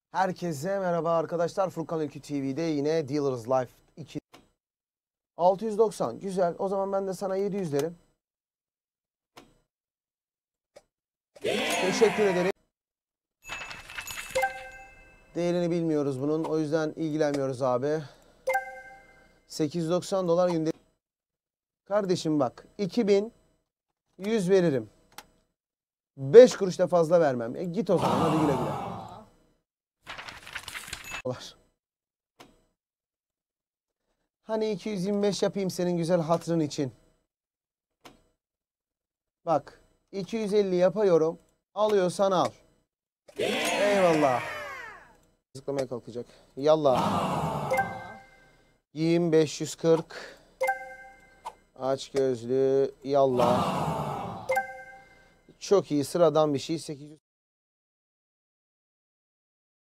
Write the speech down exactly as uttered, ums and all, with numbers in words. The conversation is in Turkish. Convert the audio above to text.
Herkese merhaba arkadaşlar. Furkan Ülkü T V'de yine Dealers Life iki. altı yüz doksan. Güzel. O zaman ben de sana yedi yüz derim. Teşekkür ederim. Değerini bilmiyoruz bunun. O yüzden ilgilenmiyoruz abi. sekiz yüz doksan dolar günde. Kardeşim bak. iki bin yüz veririm. beş kuruş da fazla vermem. E git o zaman. Hadi güle güle. Hani iki yüz yirmi beş yapayım senin güzel hatırın için. Bak. iki yüz elli yapıyorum. Alıyorsan al. Eyvallah. Zıplamaya kalkacak. Yallah. Yiyeyim beş yüz kırk. Aç gözlü. Yallah. Çok iyi. Sıradan bir şey. sekiz yüz